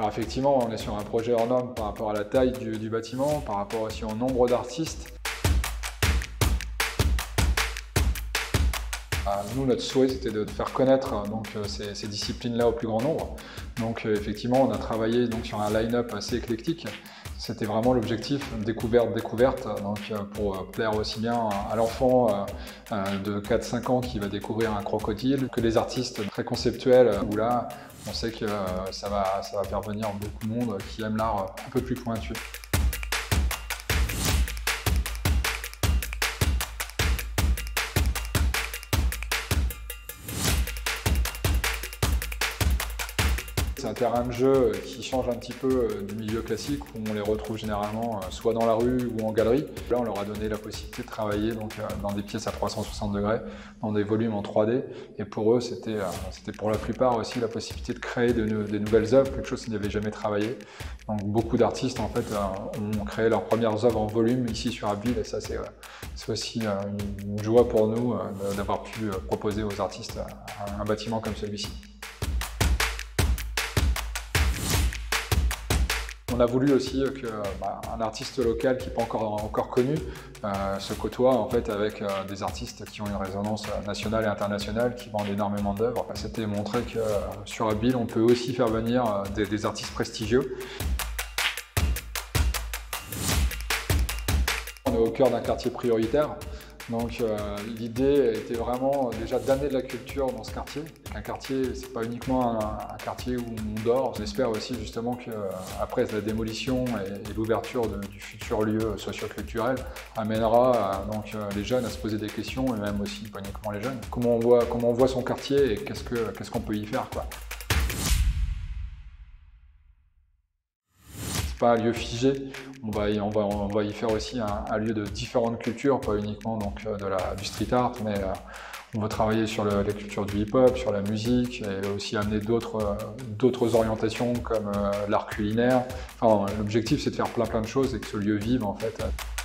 Alors effectivement, on est sur un projet hors norme par rapport à la taille du bâtiment, par rapport aussi au nombre d'artistes. Nous, notre souhait, c'était de faire connaître ces disciplines-là au plus grand nombre. Donc effectivement, on a travaillé sur un line-up assez éclectique. C'était vraiment l'objectif, découverte, donc pour plaire aussi bien à l'enfant de 4-5 ans qui va découvrir un crocodile que les artistes très conceptuels, où là, on sait que ça va faire venir beaucoup de monde qui aime l'art un peu plus pointu. C'est un terrain de jeu qui change un petit peu du milieu classique où on les retrouve généralement soit dans la rue ou en galerie. Là, on leur a donné la possibilité de travailler dans des pièces à 360 degrés, dans des volumes en 3D. Et pour eux, c'était pour la plupart aussi la possibilité de créer des nouvelles œuvres, quelque chose qu'ils n'avaient jamais travaillé. Donc beaucoup d'artistes en fait ont créé leurs premières œuvres en volume ici sur Abbeville, et ça c'est aussi une joie pour nous d'avoir pu proposer aux artistes un bâtiment comme celui-ci. On a voulu aussi qu'un artiste local qui n'est pas encore connu se côtoie en fait avec des artistes qui ont une résonance nationale et internationale, qui vendent énormément d'œuvres. C'était montrer que sur Abbeville, on peut aussi faire venir des artistes prestigieux. On est au cœur d'un quartier prioritaire. Donc l'idée était vraiment déjà d'amener de la culture dans ce quartier. Un quartier, c'est pas uniquement un quartier où on dort. On espère aussi justement qu'après la démolition et l'ouverture du futur lieu socio-culturel amènera les jeunes à se poser des questions, et même aussi pas uniquement les jeunes. Comment on voit son quartier et qu'est-ce qu'on peut y faire, quoi. Pas un lieu figé, on va y faire aussi un lieu de différentes cultures, pas uniquement du street art, mais on va travailler sur la culture du hip-hop, sur la musique, et aussi amener d'autres orientations comme l'art culinaire. Enfin, l'objectif c'est de faire plein de choses et que ce lieu vive en fait.